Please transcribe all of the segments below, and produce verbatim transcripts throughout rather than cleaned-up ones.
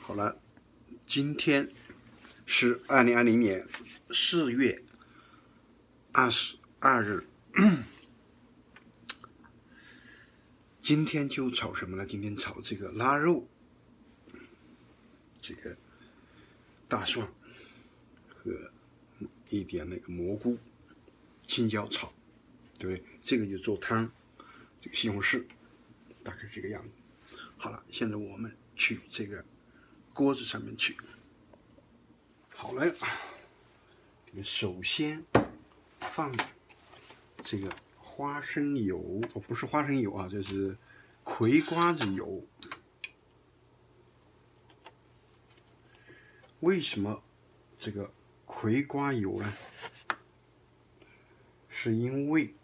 好了，今天是二零二零年四月二十二日。今天就炒什么呢？今天炒这个腊肉，这个大蒜和一点那个蘑菇、青椒炒，对不对？这个就做汤，这个西红柿大概这个样子。好了，现在我们去这个锅子上面去。好了，这个首先放这个花生油，哦，不是花生油啊，这是葵瓜子油。为什么这个葵瓜油呢？是因为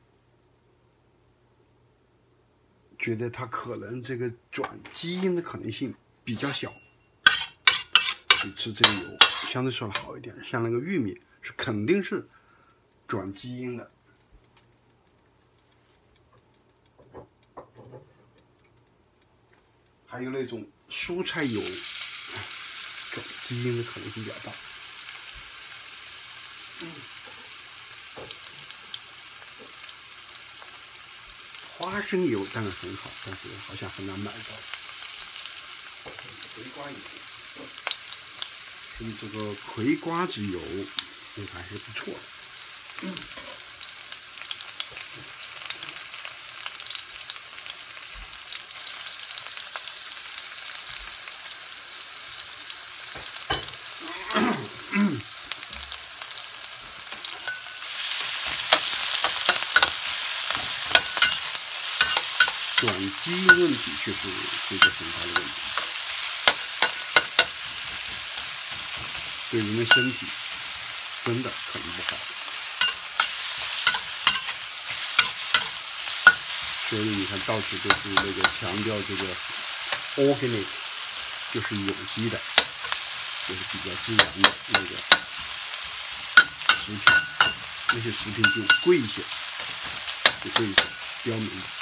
觉得它可能这个转基因的可能性比较小，你吃这个油相对说的好一点。像那个玉米是肯定是转基因的。还有那种蔬菜油，转基因的可能性比较大。嗯，花生油当然很好，但是好像很难买到。葵瓜油，所以这个葵瓜子油那个还是不错的。嗯。转基因问题确实是一个很大的问题，对人的身体真的很不好。所以你看到处都是那个强调这个 organic， 就是有机的，就是比较自然的那个食品，那些食品就贵一些，就贵一些，标明的。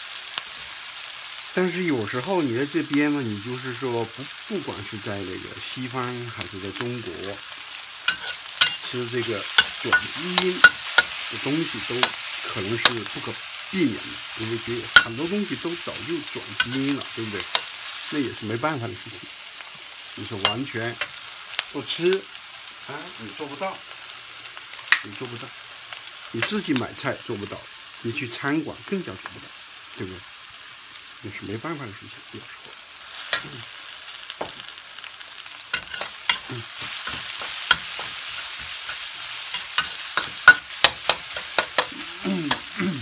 但是有时候你在这边嘛，你就是说不，不管是在那个西方还是在中国，吃这个转基因的东西都可能是不可避免的，因为觉得很多东西都早就转基因了，对不对？那也是没办法的事情。你说完全不吃啊，你做不到，你做不到，你自己买菜做不到，你去餐馆更加做不到，对不对？那是没办法的事情，有时候。嗯嗯嗯嗯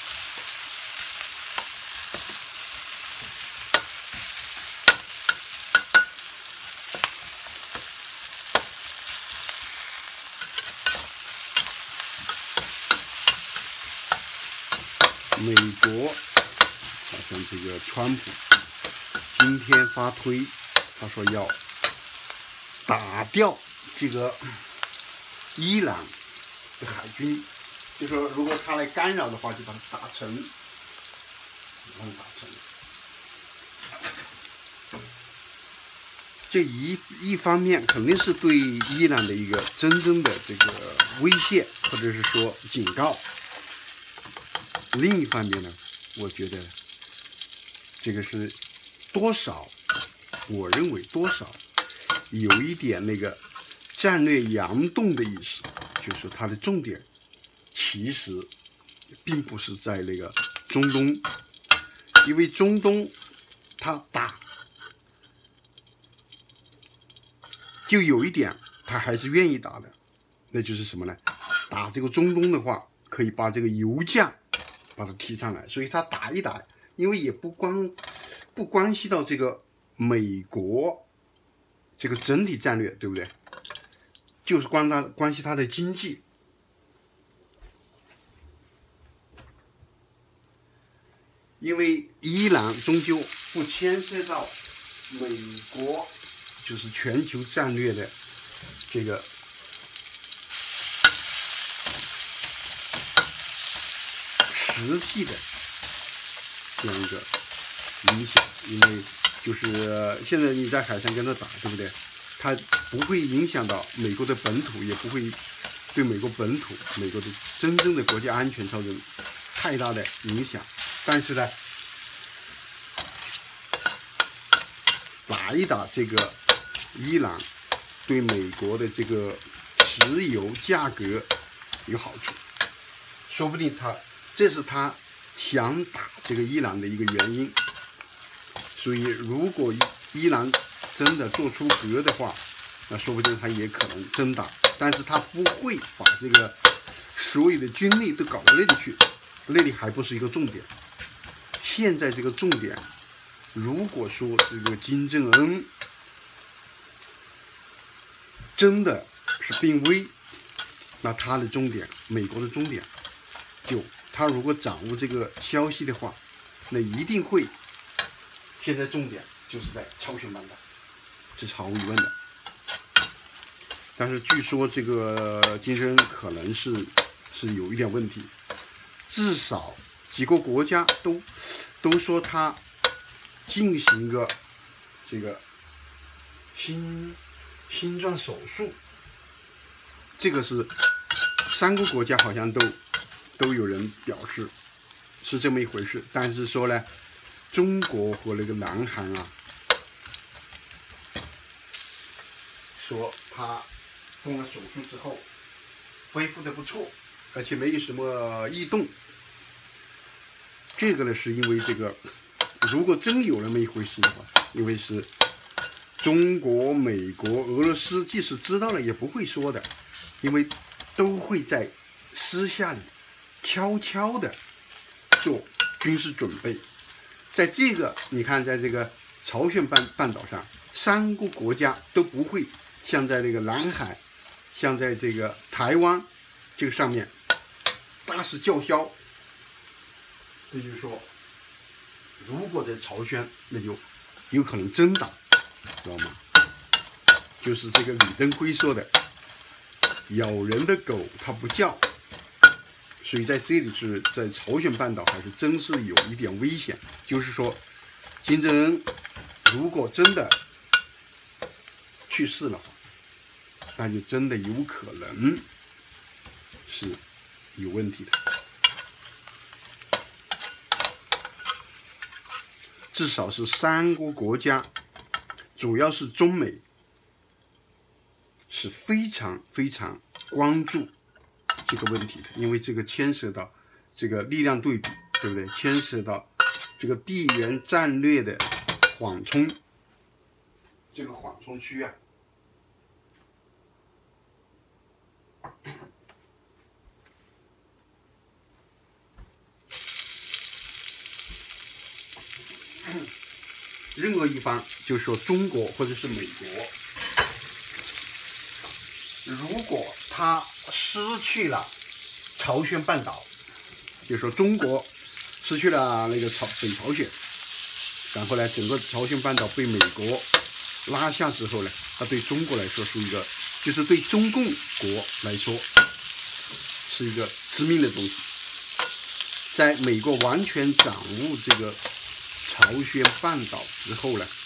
美国好像这个川普今天发推，他说要打掉这个伊朗的海军，就说如果他来干扰的话，就把它打沉，把它打沉。这一一方面肯定是对伊朗的一个真正的这个威胁，或者是说警告。另一方面呢，我觉得这个是多少，我认为多少有一点那个战略佯动的意思，就是它的重点其实并不是在那个中东，因为中东它打就有一点他还是愿意打的，那就是什么呢？打这个中东的话，可以把这个油价把它提上来，所以他打一打，因为也不关不关系到这个美国这个整体战略，对不对？就是关它关系它的经济。因为伊朗终究不牵涉到美国，就是全球战略的这个实际的这样一个影响，因为就是现在你在海上跟他打，对不对？它不会影响到美国的本土，也不会对美国本土、美国的真正的国家安全造成太大的影响。但是呢，打一打这个伊朗，对美国的这个石油价格有好处，说不定他这是他想打这个伊朗的一个原因。所以，如果伊朗真的做出格的话，那说不定他也可能真打，但是他不会把这个所有的军力都搞到那里去，那里还不是一个重点。现在这个重点，如果说这个金正恩真的是病危，那他的终点，美国的终点，就他如果掌握这个消息的话，那一定会。现在重点就是在朝鲜半岛，这是毫无疑问的。但是据说这个金正恩可能是是有一点问题，至少几个国家都都说他进行个这个心心脏手术，这个是三个国家好像都都有人表示是这么一回事，但是说呢。中国和那个南韩啊，说他动了手术之后恢复的不错，而且没有什么异动。这个呢，是因为这个，如果真有那么一回事的话，因为是中国、美国、俄罗斯，即使知道了也不会说的，因为都会在私下里悄悄的做军事准备。在这个你看，在这个朝鲜半半岛上，三个国家都不会像在那个南海，像在这个台湾这个上面大肆叫嚣。这就是说，如果在朝鲜，那就有可能真打，知道吗？就是这个李登辉说的，咬人的狗它不叫。所以在这里是在朝鲜半岛还是真是有一点危险，就是说，金正恩如果真的去世了，那就真的有可能是有问题的。至少是三个国家，主要是中美，是非常非常关注这个问题的，因为这个牵涉到这个力量对比，对不对？牵涉到这个地缘战略的缓冲，这个缓冲区啊，任何一方，就是说中国或者是美国，如果他失去了朝鲜半岛，就是说中国失去了那个朝北朝鲜，然后呢，整个朝鲜半岛被美国拉下之后呢，它对中国来说是一个，就是对中共国来说是一个致命的东西。在美国完全掌握这个朝鲜半岛之后呢，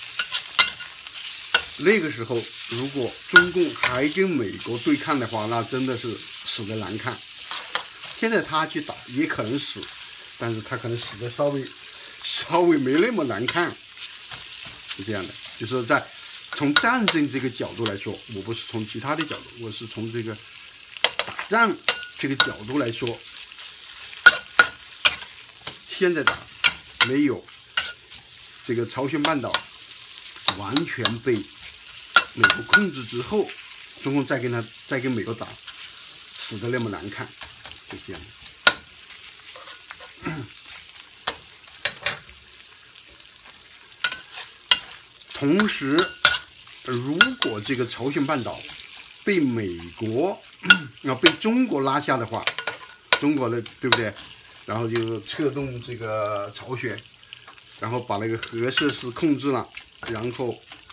那个时候如果中共还跟美国对抗的话，那真的是死得难看。现在他去打也可能死，但是他可能死得稍微稍微没那么难看，是这样的。就是在从战争这个角度来说，我不是从其他的角度，我是从这个打仗这个角度来说，现在打没有这个朝鲜半岛完全被美国控制之后，中共再跟他再跟美国打，死得那么难看，就这样。同时，如果这个朝鲜半岛被美国啊被中国拉下的话，中国的对不对？然后就策动这个朝鲜，然后把那个核设施控制了，然后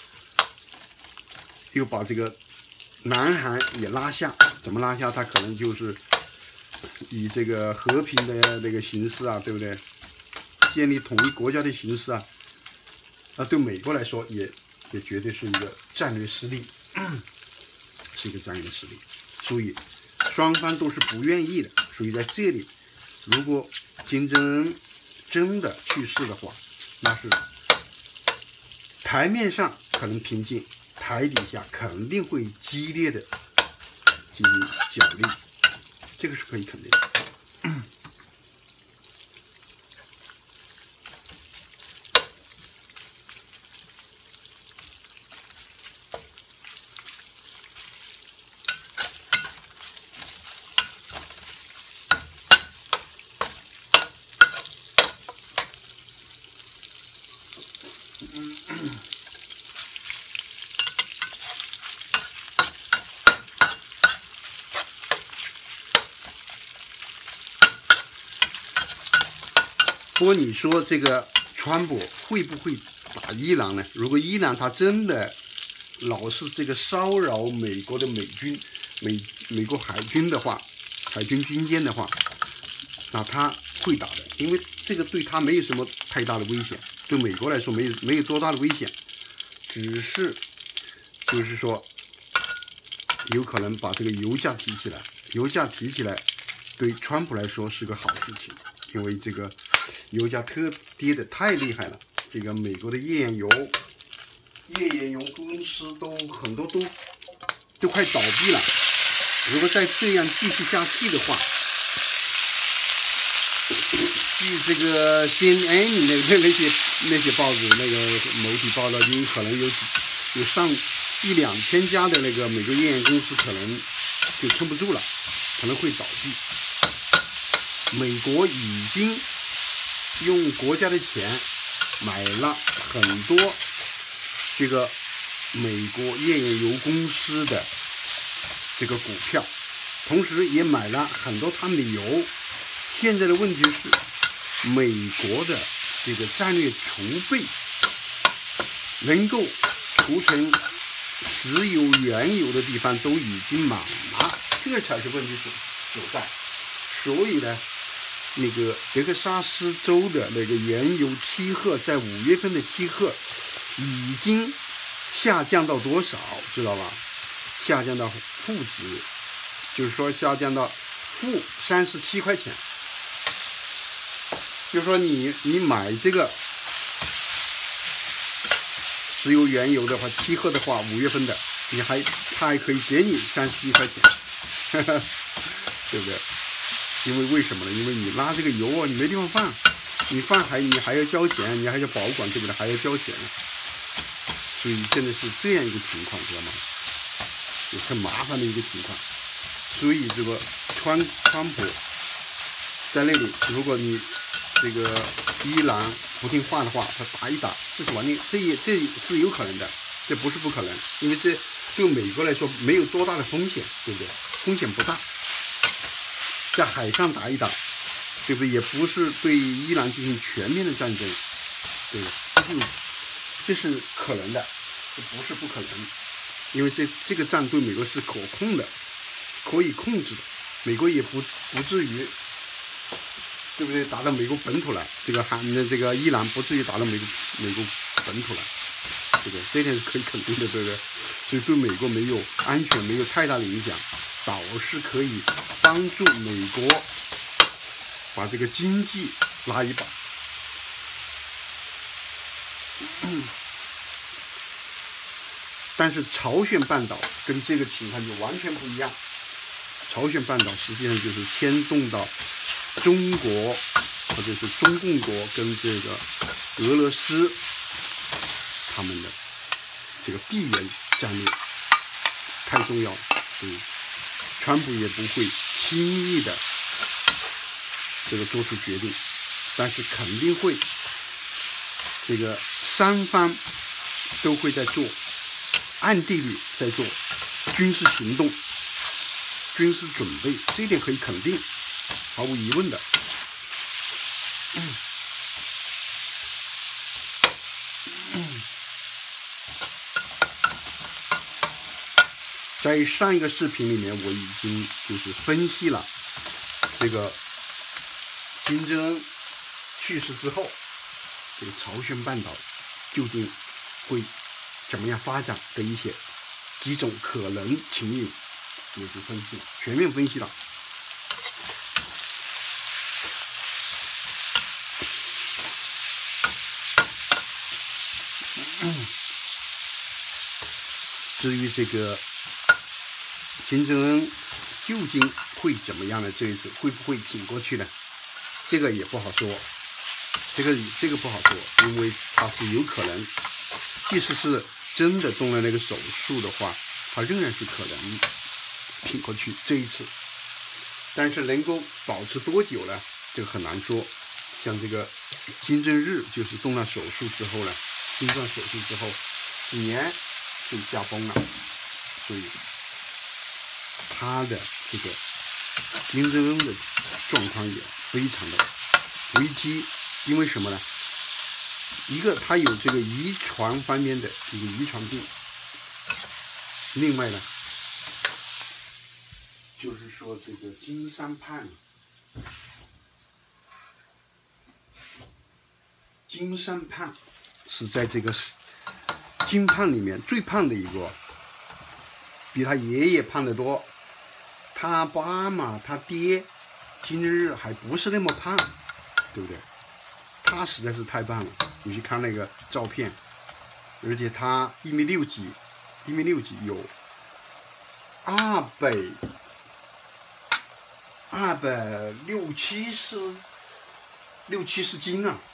又把这个南韩也拉下。怎么拉下？他可能就是以这个和平的那个形式啊，对不对？建立统一国家的形式啊， 那对美国来说也也绝对是一个战略失利，是一个战略失利。所以双方都是不愿意的。所以在这里，如果金正恩真的去世的话，那是台面上可能平静，台底下肯定会激烈的进行角力，这个是可以肯定的。不过你说这个川普会不会打伊朗呢？如果伊朗他真的老是这个骚扰美国的美军、美美国海军的话，海军军舰的话，那他会打的，因为这个对他没有什么太大的危险，对美国来说没有没有多大的危险，只是就是说有可能把这个油价提起来，油价提起来对川普来说是个好事情，因为这个油价特跌的太厉害了，这个美国的页岩油、页岩油公司都很多都都快倒闭了。如果再这样继续下去的话，据这个 C N N 那那那些那些报纸那个媒体报道，有可能有有上一两千家的那个美国页岩公司可能就撑不住了，可能会倒闭。美国已经用国家的钱买了很多这个美国页岩油公司的这个股票，同时也买了很多他们的油。现在的问题是，美国的这个战略储备能够储存石油、原油的地方都已经满了，这才是问题所在。所以呢，那个德克萨斯州的那个原油期货在五月份的期货已经下降到多少，知道吧？下降到负值，就是说下降到负三十七块钱。就是说你你买这个石油原油的话，期货的话，五月份的，你还他还可以给你三十七块钱，呵呵，对不对？因为为什么呢？因为你拉这个油啊，你没地方放，你放还你还要交钱，你还要保管，对不对？还要交钱，所以现在是这样一个情况，知道吗？也很麻烦的一个情况。所以这个川川普在那里，如果你这个伊朗不听话的话，他打一打，这是完全，这也这是有可能的，这不是不可能，因为这对美国来说没有多大的风险，对不对？风险不大。在海上打一打，对不对？也不是对伊朗进行全面的战争，对吧？这就这是可能的，这不是不可能，因为这这个战对美国是可控的，可以控制的，美国也不不至于，对不对？打到美国本土来，这个韩的这个伊朗不至于打到美国美国本土来，对不对？这点是可以肯定的，对不对？所以对美国没有安全没有太大的影响。倒是可以帮助美国把这个经济拉一把。嗯、但是朝鲜半岛跟这个情况就完全不一样。朝鲜半岛实际上就是牵动到中国或者是中共国跟这个俄罗斯他们的这个地缘战略太重要了，所以川普也不会轻易的这个做出决定，但是肯定会这个三方都会在做，暗地里在做军事行动、军事准备，这一点可以肯定，毫无疑问的。嗯嗯在上一个视频里面，我已经就是分析了这个金正恩去世之后，这个朝鲜半岛究竟会怎么样发展的一些几种可能情形，也是分析了，全面分析了。嗯，至于这个金正恩究竟会怎么样呢？这一次会不会挺过去呢？这个也不好说，这个这个不好说，因为它是有可能，即使是真的动了那个手术的话，它仍然是可能挺过去这一次。但是能够保持多久呢？这个很难说。像这个金正日就是动了手术之后呢，心脏手术之后几年就驾崩了，所以他的这个金正恩的状况也非常的危机。因为什么呢？一个他有这个遗传方面的一个遗传病，另外呢就是说这个金三胖，金三胖是在这个金胖里面最胖的一个，比他爷爷胖得多。他爸嘛，他爹金正日还不是那么胖，对不对？他实在是太胖了，你去看那个照片，而且他一米六几，一米六几有二百二百六七十六七十斤啊，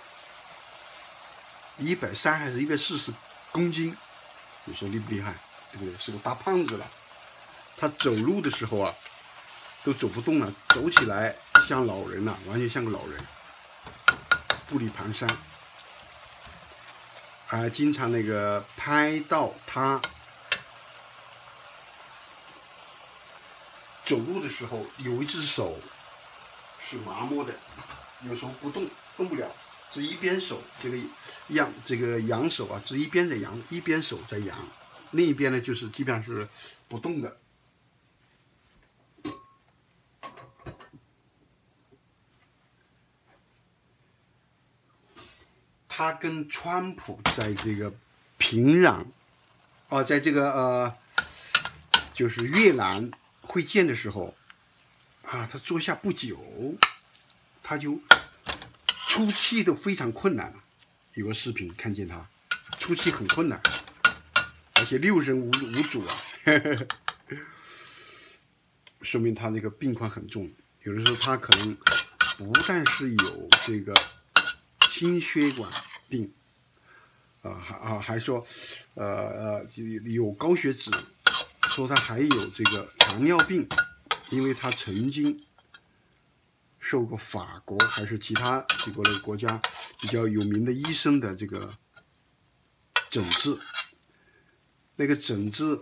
一百三还是一百四十公斤，你说厉不厉害？对不对？是个大胖子了。他走路的时候啊，都走不动了，走起来像老人了、啊，完全像个老人，步履蹒跚。啊，经常那个拍到他走路的时候，有一只手是麻木的，有时候不动，动不了，只一边手这个扬这个扬手啊，只一边在扬，一边手在扬，另一边呢就是基本上是不动的。他跟川普在这个平壤，啊，在这个呃，就是越南会见的时候，啊，他坐下不久，他就出气都非常困难。有个视频看见他出气很困难，而且六神无无主啊，呵呵，说明他那个病况很重。有的时候他可能不但是有这个心血管病，啊还啊还说，呃呃有高血脂，说他还有这个糖尿病，因为他曾经受过法国还是其他几个国家比较有名的医生的这个诊治，那个诊治，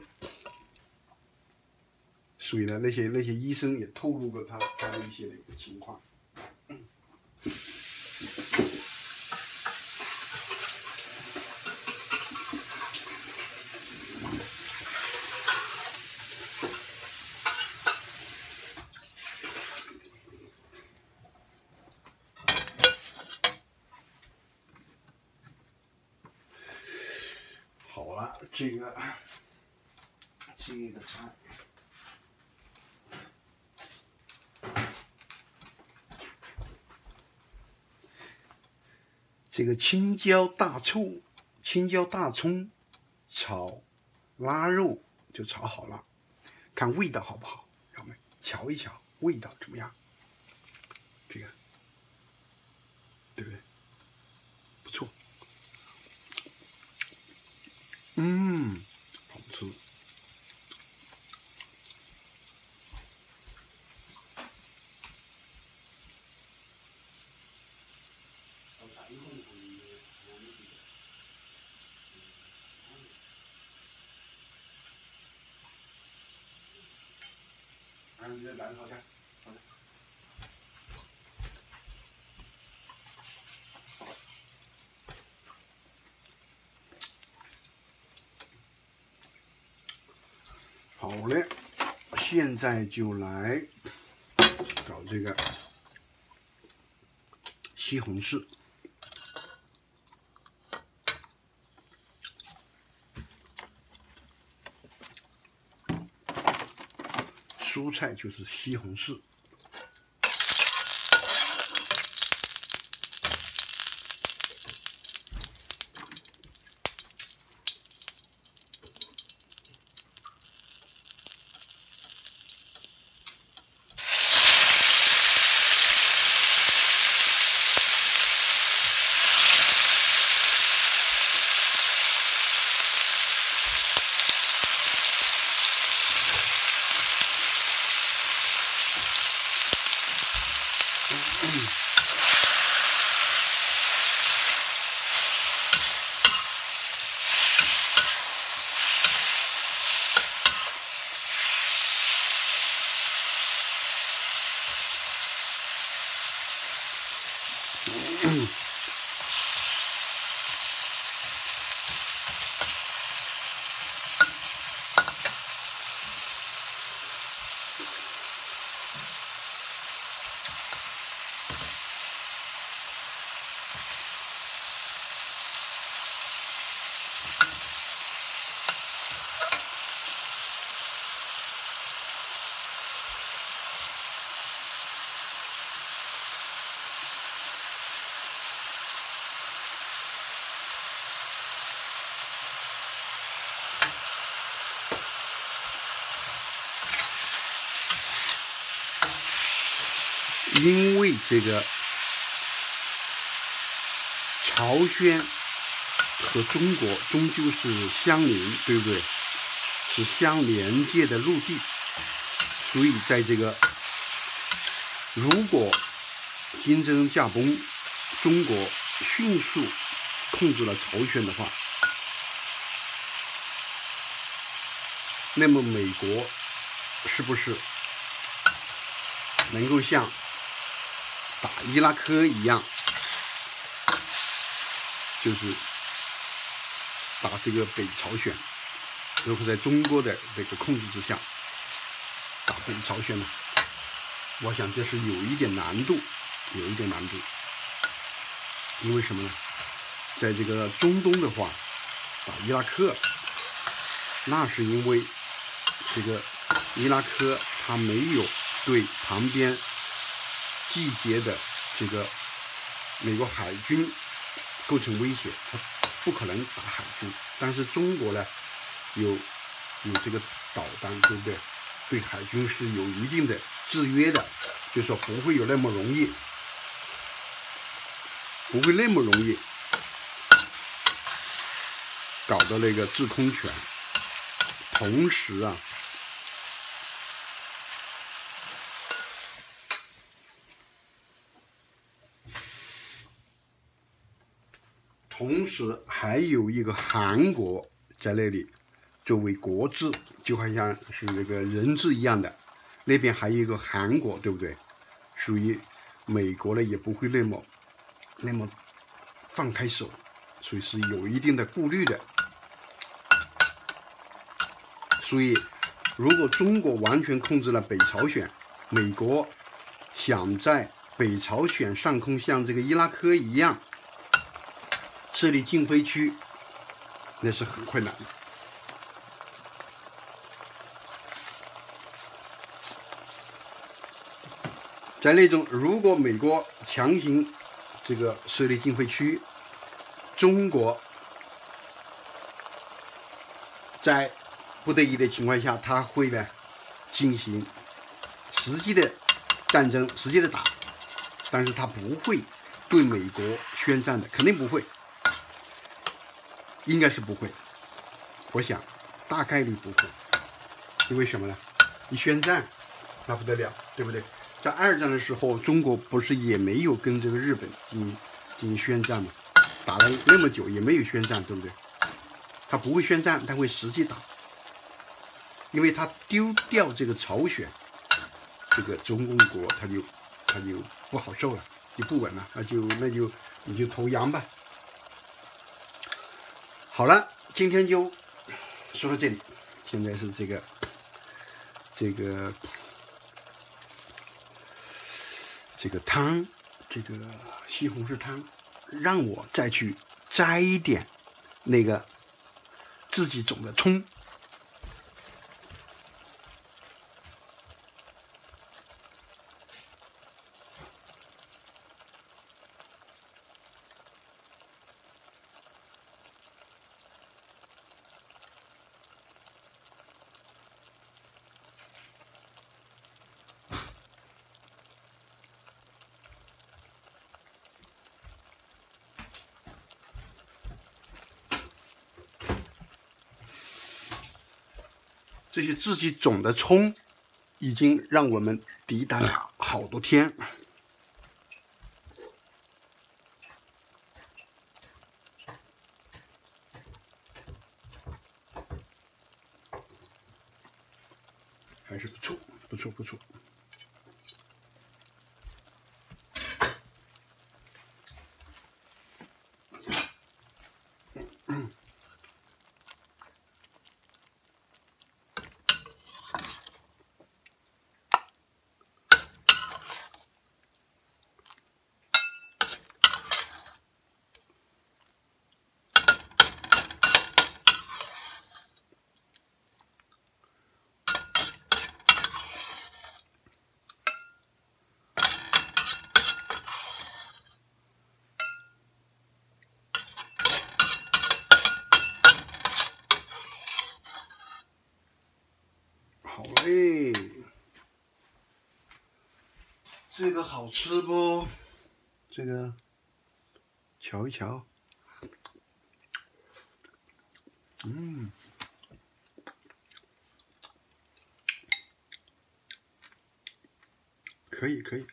所以呢，那些那些医生也透露过他他的一些那个情况。好了，这个这个菜。这个青椒大葱、青椒大葱炒腊肉就炒好了，看味道好不好，让我们瞧一瞧味道怎么样。这个，对不对？不错。嗯，好吃。好嘞，现在就来搞这个西红柿。 蔬菜就是西红柿。因为这个朝鲜和中国终究是相邻，对不对？是相连接的陆地，所以在这个如果金正恩驾崩，中国迅速控制了朝鲜的话，那么美国是不是能够像打伊拉克一样，就是打这个北朝鲜，如果在中国的这个控制之下打北朝鲜呢？我想这是有一点难度，有一点难度。因为什么呢？在这个中东的话，打伊拉克，那是因为这个伊拉克它没有对旁边集结的这个美国海军构成威胁，它不可能打海军。但是中国呢，有有这个导弹，对不对？对海军是有一定的制约的，就是说不会有那么容易，不会那么容易搞到那个制空权。同时啊，同时还有一个韩国在那里作为国字，就好像是那个人字一样的，那边还有一个韩国，对不对？属于美国呢也不会那么那么放开手，所以是有一定的顾虑的。所以如果中国完全控制了北朝鲜，美国想在北朝鲜上空像这个伊拉克一样设立禁飞区，那是很困难的。在那种如果美国强行这个设立禁飞区，中国在不得已的情况下，他会呢进行实际的战争，实际的打，但是他不会对美国宣战的，肯定不会，应该是不会。我想大概率不会，因为什么呢？一宣战那不得了，对不对？在二战的时候，中国不是也没有跟这个日本进行进行宣战吗？打了那么久也没有宣战，对不对？他不会宣战，他会实际打。因为他丢掉这个朝鲜，这个中共国他就他就不好受了，就不稳了，那就那就你就投降吧。好了，今天就说到这里。现在是这个这个这个汤，这个西红柿汤，让我再去摘一点那个自己种的葱。 这些自己种的葱，已经让我们抵挡了好多天。还是不错，不错，不错。嗯。好嘞，这个好吃不？这个瞧一瞧，嗯，可以可以。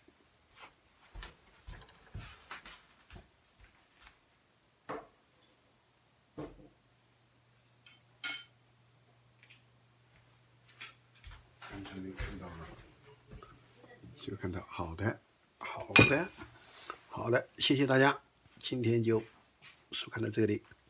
刚才没看到了，就看到，好的，好的，好的，谢谢大家，今天就收看到这里。